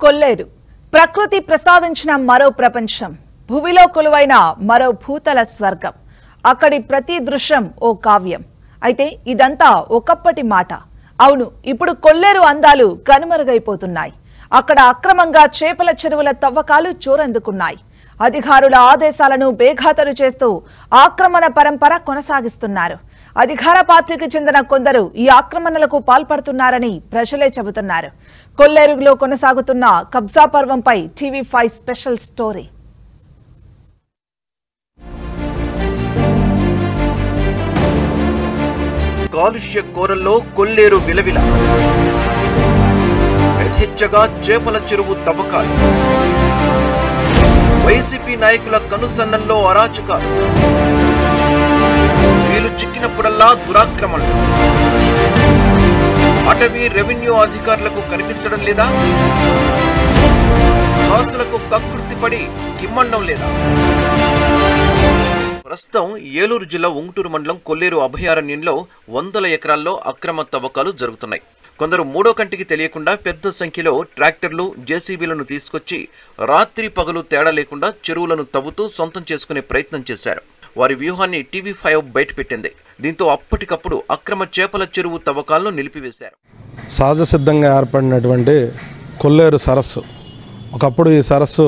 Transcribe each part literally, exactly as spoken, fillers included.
కొల్లేరు ప్రకృతి ప్రసాదించిన మరో ప్రపంచం, భూమిలో కొలువైన మరో భూతల స్వర్గం. అక్కడి ప్రతి దృశ్యం ఓ కావ్యం. అయితే ఇదంతా ఒకప్పటి మాట. అవును, ఇప్పుడు కొల్లేరు అందాలు కనుమరుగైపోతున్నాయి. అక్కడ అక్రమంగా చేపల చెరువుల తవ్వకాలు చోరందుకున్నాయి. అధికారుల ఆదేశాలను బేఖాతరు చేస్తూ ఆక్రమణ పరంపర కొనసాగిస్తున్నారు. అధికార పార్టీకి చెందిన కొందరు ఈ ఆక్రమణలకు పాల్పడుతున్నారని ప్రజలే చెబుతున్నారు. కొల్లేరులో కొనసాగుతున్న కబ్జా పర్వంపై టీవీ ఫైవ్ స్పెషల్ స్టోరీ. కాలుష్య కోరల్లో కొల్లేరు విలవిల, యథేచ్ఛగా చేపల చెరువు తవ్వకాలు, వైసీపీ నాయకుల కనుసన్నల్లో అరాచకాలు, వీలు చిక్కినప్పుడల్లా దురాక్రమణలు. అటవీ రెవెన్యూ అధికారులకు కనిపించడం లేదా? కాసులకు కకృతి పడి కిమ్మడం లేదా? ప్రస్తుతం ఏలూరు జిల్లా ఉంగుటూరు మండలం కొల్లేరు అభయారణ్యంలో వందల ఎకరాల్లో అక్రమ తవ్వకాలు జరుగుతున్నాయి. కొందరు మూడో కంటికి తెలియకుండా పెద్ద సంఖ్యలో ట్రాక్టర్లు, జేసీబీలను తీసుకొచ్చి రాత్రి పగలు తేడా లేకుండా చెరువులను తవ్వుతూ సొంతం చేసుకునే ప్రయత్నం చేశారు. వారి వ్యూహాన్ని టీవీ ఫైవ్ బయటపెట్టింది. దీంతో అప్పటికప్పుడు అక్రమ చేపల చెరువు తవ్వకాలను నిలిపివేశారు. సహజ సిద్ధంగా ఏర్పడినటువంటి కొల్లేరు సరస్సు, ఒకప్పుడు ఈ సరస్సు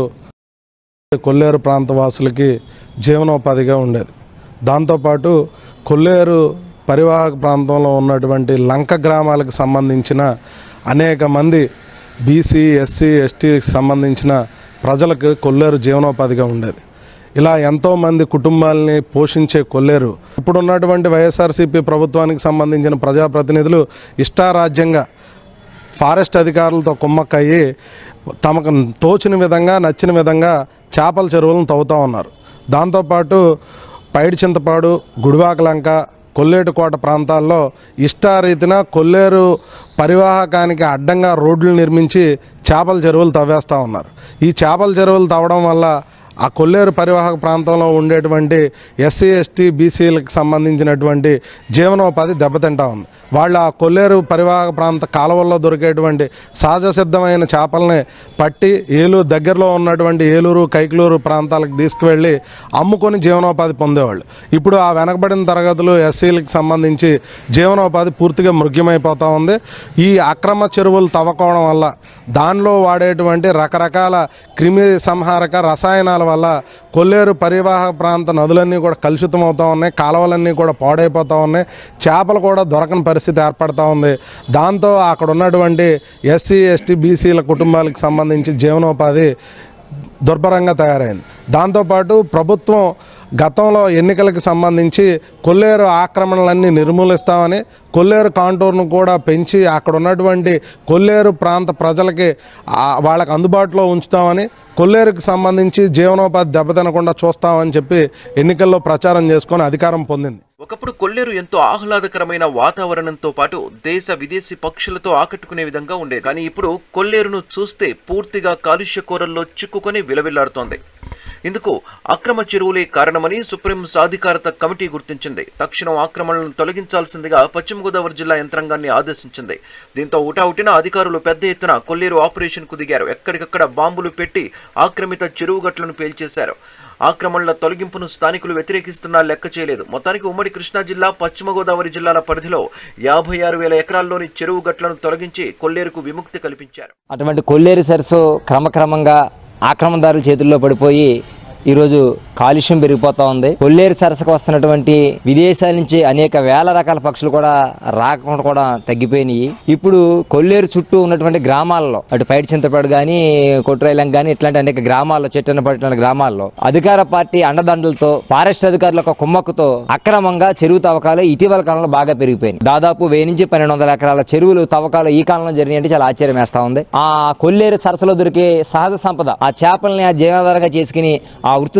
కొల్లేరు ప్రాంత వాసులకి జీవనోపాధిగా ఉండేది. దాంతోపాటు కొల్లేరు పరివాహక ప్రాంతంలో ఉన్నటువంటి లంక గ్రామాలకు సంబంధించిన అనేక మంది బీసీ, ఎస్సీ, ఎస్టీకి సంబంధించిన ప్రజలకు కొల్లేరు జీవనోపాధిగా ఉండేది. ఇలా ఎంతోమంది కుటుంబాలని పోషించే కొల్లేరు ఇప్పుడున్నటువంటి వైఎస్ఆర్సీపీ ప్రభుత్వానికి సంబంధించిన ప్రజాప్రతినిధులు ఇష్టారాజ్యంగా ఫారెస్ట్ అధికారులతో కుమ్మక్కయ్యి తమకు తోచిన విధంగా, నచ్చిన విధంగా చేపల చెరువులను తవ్వుతూ ఉన్నారు. దాంతోపాటు పైడి చింతపాడు, గుడివాకలంక, కొల్లేటుకోట ప్రాంతాల్లో ఇష్టారీతిన కొల్లేరు పరివాహకానికి అడ్డంగా రోడ్లు నిర్మించి చేపల చెరువులు తవ్వేస్తూ ఉన్నారు. ఈ చేపల చెరువులు తవ్వడం వల్ల ఆ కొల్లేరు పరివాహక ప్రాంతంలో ఉండేటువంటి ఎస్సీ, ఎస్టీ, బీసీలకు సంబంధించినటువంటి జీవనోపాధి దెబ్బతింటా ఉంది. వాళ్ళు ఆ కొల్లేరు పరివాహక ప్రాంత కాలువల్లో దొరికేటువంటి సహజ సిద్ధమైన చేపల్ని పట్టి ఏలూరు దగ్గరలో ఉన్నటువంటి ఏలూరు, కైకలూరు ప్రాంతాలకు తీసుకువెళ్ళి అమ్ముకొని జీవనోపాధి పొందేవాళ్ళు. ఇప్పుడు ఆ వెనకబడిన తరగతులు ఎస్సీలకు సంబంధించి జీవనోపాధి పూర్తిగా మృగ్యమైపోతూ ఉంది. ఈ అక్రమ చెరువులు తవ్వకోవడం వల్ల దానిలో వాడేటువంటి రకరకాల క్రిమి సంహారక రసాయనాల వల్ల కొల్లేరు పరివాహక ప్రాంత నదులన్నీ కూడా కలుషితం అవుతూ ఉన్నాయి, కాలువలన్నీ కూడా పాడైపోతూ ఉన్నాయి, చేపలు కూడా దొరకని పరిస్థితి ఏర్పడుతూ ఉంది. దాంతో అక్కడ ఉన్నటువంటి ఎస్సీ, ఎస్టీ, బీసీల కుటుంబాలకు సంబంధించి జీవనోపాధి దుర్భరంగా తయారైంది. దాంతోపాటు ప్రభుత్వం గతంలో ఎన్నికలకు సంబంధించి కొల్లేరు ఆక్రమణలన్నీ నిర్మూలిస్తామని, కొల్లేరు కాంటూర్ను కూడా పెంచి అక్కడ ఉన్నటువంటి కొల్లేరు ప్రాంత ప్రజలకి వాళ్ళకి అందుబాటులో ఉంచుతామని, కొల్లేరుకు సంబంధించి జీవనోపాధి దెబ్బతినకుండా చూస్తామని చెప్పి ఎన్నికల్లో ప్రచారం చేసుకొని అధికారం పొందింది. ఒకప్పుడు కొల్లేరు ఎంతో ఆహ్లాదకరమైన వాతావరణంతో పాటు దేశ విదేశీ పక్షులతో ఆకట్టుకునే విధంగా ఉండేది. కానీ ఇప్పుడు కొల్లేరును చూస్తే పూర్తిగా కాలుష్య కోరల్లో చిక్కుకొని విలవిల్లాడుతోంది. ఇందుకు అక్రమ చెరువులే కారణమని సుప్రీం సాధికారత కమిటీ గుర్తించింది. తక్షణం ఆక్రమణలను తొలగించాల్సిందిగా పశ్చిమ గోదావరి జిల్లా యంత్రాంగాన్ని ఆదేశించింది. దీంతో ఉటావుటిన అధికారులు పెద్ద ఎత్తున కొల్లేరు ఆపరేషన్ కు దిగారు. ఎక్కడికక్కడ బాంబులు పెట్టి ఆక్రమిత చెరువు గట్లను పేల్చేశారు. ఆక్రమణల తొలగింపును స్థానికులు వ్యతిరేకిస్తున్నా లెక్క చేయలేదు. మొత్తానికి ఉమ్మడి కృష్ణా జిల్లా, పశ్చిమ గోదావరి జిల్లాల పరిధిలో యాభై ఆరు వేల ఎకరాల్లోని చెరువు గట్లను తొలగించి కొల్లేరుకు విముక్తి కల్పించారు. అటువంటి కొల్లేరు సరస్సు క్రమక్రమంగా ఆక్రమణదారుల చేతుల్లో పడిపోయి ఈరోజు కాలుష్యం పెరిగిపోతూ ఉంది. కొల్లేరు సరస్సుకు వస్తున్నటువంటి విదేశాల నుంచి అనేక వేల రకాల పక్షులు కూడా రాకుండా కూడా తగ్గిపోయినాయి. ఇప్పుడు కొల్లేరు చుట్టూ ఉన్నటువంటి గ్రామాల్లో, అటు పైడి చింతపాడు కానీ, కొట్రాయిలం కానీ, ఇట్లాంటి అనేక గ్రామాల్లో, చెట్టన పట్టిన గ్రామాల్లో అధికార పార్టీ అండదండలతో, ఫారెస్ట్ అధికారుల యొక్క కుమ్మక్కుతో అక్రమంగా చెరువు తవ్వకాలు ఇటీవల కాలంలో బాగా పెరిగిపోయినాయి. దాదాపు వెయ్యి నుంచి పన్నెండు వందల ఎకరాల చెరువులు తవ్వకాలు ఈ కాలంలో జరిగినట్టు చాలా ఆశ్చర్యం వేస్తా ఉంది. ఆ కొల్లేరు సరస్సులో దొరికే సహజ సంపద, ఆ చేపల్ని ఆ జీవనాధారంగా చేసుకుని ఆ వృత్తి ద్వారా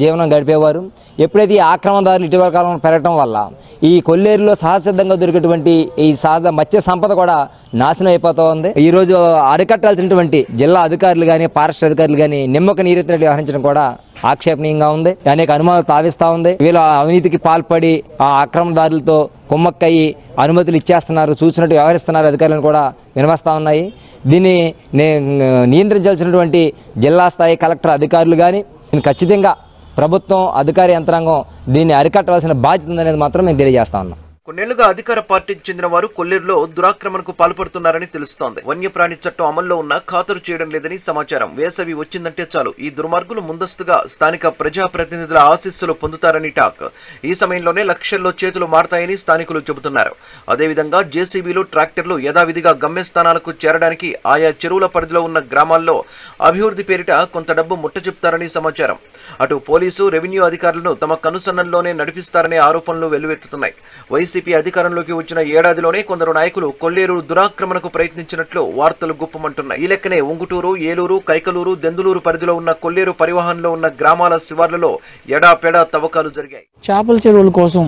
జీవనం గడిపేవారు. ఎప్పుడైతే ఈ ఆక్రమణదారులు ఇటీవల కాలంలో పెరగడం వల్ల ఈ కొల్లేరులో సహజసిద్ధంగా దొరికేటువంటి ఈ సహజ మత్స్య సంపద కూడా నాశనం అయిపోతూ ఉంది. ఈరోజు అరికట్టాల్సినటువంటి జిల్లా అధికారులు కానీ ఫారెస్ట్ అధికారులు కానీ నిమ్మక నీరెత్తినట్టు వ్యవహరించడం కూడా ఆక్షేపణీయంగా ఉంది. అనేక అనుమానాలు తావిస్తూ ఉంది. వీళ్ళ అవినీతికి పాల్పడి ఆ ఆక్రమణదారులతో కుమ్మక్కయ్యి అనుమతులు ఇచ్చేస్తున్నారు, చూసినట్టు వ్యవహరిస్తున్నారు అధికారులను కూడా వినవస్తూ ఉన్నాయి. దీన్ని నియంత్రించాల్సినటువంటి జిల్లా స్థాయి కలెక్టర్ అధికారులు కానీ ఖచ్చితంగా ప్రభుత్వం అధికార యంత్రాంగం దీన్ని అరికట్టవలసిన బాధ్యత ఉందనేది మాత్రం మేము తెలియజేస్తా ఉన్నాం. కొన్నేళ్లుగా అధికార పార్టీకి చెందిన వారు కొల్లేరులో దురాక్రమణకు పాల్పడుతున్నారని తెలుస్తోంది. వన్యప్రాణి చట్టం అమల్లో ఉన్న ఖాతరు చేయడం లేదని సమాచారం. వేసవి వచ్చిందంటే చాలు ఈ దుర్మార్గులు ముందస్తుగా స్థానిక ప్రజాప్రతినిధుల ఆశీస్సులు పొందుతారని టాక్. ఈ సమయంలోనే లక్షల్లో చేతులు మారతాయని స్థానికులు చెబుతున్నారు. అదేవిధంగా జేసీబీలు, ట్రాక్టర్లు యథావిధిగా గమ్యస్థానాలకు చేరడానికి ఆయా చెరువుల పరిధిలో ఉన్న గ్రామాల్లో అభివృద్ధి పేరిట కొంత డబ్బు ముట్టచెప్తారని సమాచారం. అటు పోలీసు, రెవెన్యూ అధికారులను తమ కనుసన్నల్లోనే నడిపిస్తారనే ఆరోపణలు వెల్లువెత్తుతున్నాయి. వైసీపీ అధికారంలోకి వచ్చిన ఏడాదిలోనే కొందరు నాయకులు కొల్లేరు దురాక్రమణకు ప్రయత్నించినట్లు వార్తలు గుప్పమంటున్నాయి. ఈ లెక్కనే ఉంగుటూరు, ఏలూరు, కైకలూరు, దెందులూరు పరిధిలో ఉన్న కొల్లేరు పరివాహంలో ఉన్న గ్రామాల శివార్లలో ఎడాపెడా తవ్వకాలు జరిగాయి. చేపల చెరువుల కోసం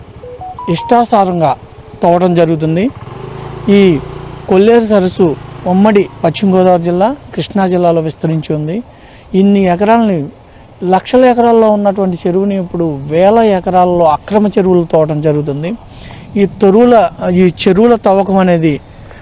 ఇష్టాసారంగా తవ్వడం జరుగుతుంది. ఈ కొల్లేరు సరస్సు ఉమ్మడి పశ్చిమ గోదావరి జిల్లా, కృష్ణా జిల్లాలో విస్తరించి ఉంది. ఇన్ని ఎకరాలని లక్షల ఎకరాల్లో ఉన్నటువంటి చెరువుని ఇప్పుడు వేల ఎకరాల్లో అక్రమ చెరువులు తవ్వడం జరుగుతుంది. ఈ తొరువుల ఈ చెరువుల తవ్వకం అనేది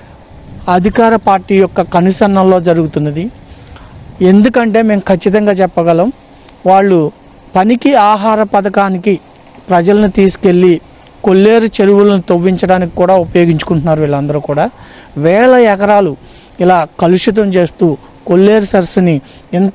అధికార పార్టీ యొక్క కనుసన్నల్లో జరుగుతున్నది. ఎందుకంటే మేము ఖచ్చితంగా చెప్పగలం, వాళ్ళు పనికి ఆహార పథకానికి ప్రజలను తీసుకెళ్ళి కొల్లేరు చెరువులను తవ్వించడానికి కూడా ఉపయోగించుకుంటున్నారు. వీళ్ళందరూ కూడా వేల ఎకరాలు ఇలా కలుషితం చేస్తూ కొల్లేరు సరస్సుని ఇంత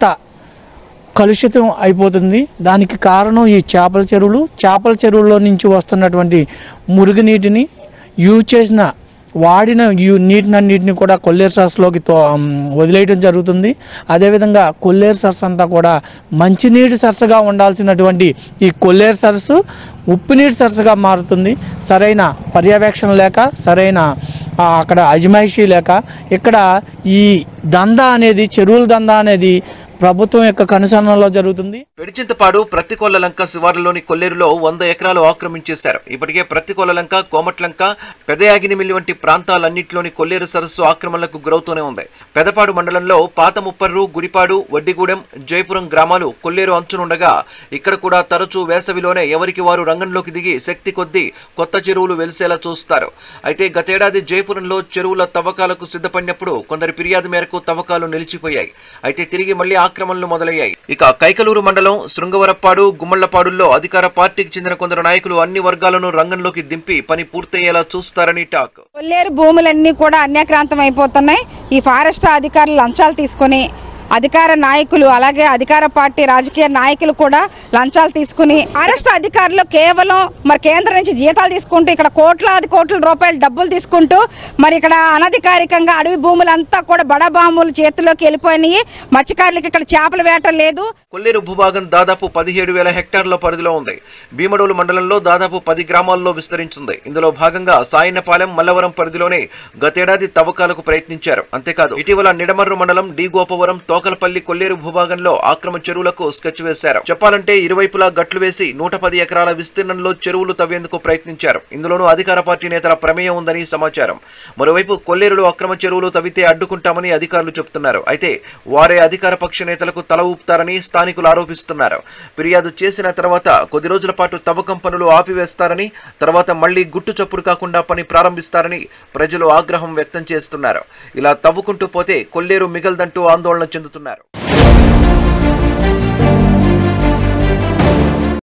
కలుషితం అయిపోతుంది. దానికి కారణం ఈ చేపల చెరువులు. చేపల చెరువుల్లో నుంచి వస్తున్నటువంటి మురుగునీటిని యూజ్ చేసిన వాడిన యూ నీటినన్నిటిని కూడా కొల్లేరు సరస్సులోకి తో వదిలేయడం జరుగుతుంది. అదేవిధంగా కొల్లేరు సరస్సు అంతా కూడా మంచినీటి సరస్సుగా ఉండాల్సినటువంటి ఈ కొల్లేరు సరస్సు ఉప్పునీటి సరస్సుగా మారుతుంది. సరైన పర్యవేక్షణ లేక, సరైన అక్కడ అజమాయిషీ లేక ఇక్కడ ఈ దందా అనేది, చెరువుల దందా అనేది ప్రభుత్వం యొక్క కనుసన్నలో జరుగుతుంది. పెడిచింతపాడు, ప్రతికొల్లలంక శివారులోని కొల్లేరులో వంద ఎకరాలు ఆక్రమించేశారు. ఇప్పటికే ప్రతికొల్లలంక, కోమట్లంక, పెదయాగినిమిల్లి వంటి ప్రాంతాలన్నింటిలోని కొల్లేరు సరస్సు ఆక్రమణలకు గురవుతూనే ఉంది. పెదపాడు మండలంలో పాత ముప్పర్రు, గుడిపాడు, వడ్డిగూడెం, జయపురం గ్రామాలు కొల్లేరు అంచునుండగా ఇక్కడ కూడా తరచూ వేసవిలోనే ఎవరికి వారు రంగంలోకి దిగి శక్తి కొద్దీ కొత్త చెరువులు వెలిసేలా చూస్తారు. అయితే గతేడాది జయపురంలో చెరువుల తవ్వకాలకు సిద్ధపడినప్పుడు కొందరి ఫిర్యాదు మేరకు తవ్వకాలు నిలిచిపోయాయి. అయితే తిరిగి మళ్లీ ఆక్రమణలు మొదలయ్యాయి. ఇక కైకలూరు మండలం శృంగవరప్పాడు, గుమ్మళ్లపాడుల్లో అధికార పార్టీకి చెందిన కొందరు నాయకులు అన్ని వర్గాలను రంగంలోకి దింపి పని పూర్తయ్యేలా చూస్తారని టాక్. కొల్లేరు భూములన్నీ కూడా అన్యాక్రాంతం అయిపోతున్నాయి. ఈ ఫారెస్ట్ అధికారులు లంచాలు తీసుకొని, అధికార నాయకులు అలాగే అధికార పార్టీ రాజకీయ నాయకులు కూడా లంచాలు తీసుకుని ఫారెస్ట్ అధికారులు కేవలం మరి కేంద్రం నుంచి జీతాలు తీసుకుంటూ ఇక్కడ కోట్లాది కోట్ల రూపాయలు డబ్బులు తీసుకుంటూ మరి ఇక్కడ అనధికారికంగా అడవి భూములంతా కూడా బడబాముల చేతిలోకి వెళ్ళిపోయినాయి. మత్స్యకారులకు ఇక్కడ చేపల వేట లేదు. కొల్లేరు భూభాగం దాదాపు పదిహేడు వేల హెక్టార్ల పరిధిలో ఉంది. భీమడోలు మండలంలో దాదాపు పది గ్రామాల్లో విస్తరించింది. ఇందులో భాగంగా సాయన్నపాలెం, మల్లవరం పరిధిలోనే గతేడాది తవ్వకాలకు ప్రయత్నించారు. అంతేకాదు ఇటీవల నిడమర్రు మండలం డి గోపవరం, తోకలపల్లి కొల్లేరు భూభాగంలో ఆక్రమ చెరువులకు స్కెచ్ వేశారు. చెప్పాలంటే ఇరువైపులా గట్లు వేసి నూట పది ఎకరాల విస్తీర్ణంలో చెరువులు తవ్వేందుకు ప్రయత్నించారు. ఇందులోనూ అధికార పార్టీ నేతల ప్రమేయం ఉందని సమాచారం. మరోవైపు కొల్లేరులో అక్రమ చెరువులు తవ్వితే అడ్డుకుంటామని అధికారులు చెబుతున్నారు. అయితే వారే అధికార పక్ష నేతలకు తల ఊపుతారని స్థానికులు ఆరోపిస్తున్నారు. ఫిర్యాదు చేసిన తర్వాత కొద్ది రోజుల పాటు తవ్వకం పనులు ఆపివేస్తారని, తర్వాత మళ్లీ గుట్టు చప్పుడు కాకుండా పని ప్రారంభిస్తారని ప్రజలు ఆగ్రహం వ్యక్తం చేస్తున్నారు. ఇలా తవ్వుకుంటూ పోతే కొల్లేరు మిగలదంటూ ఆందోళన చెందుతున్నారు.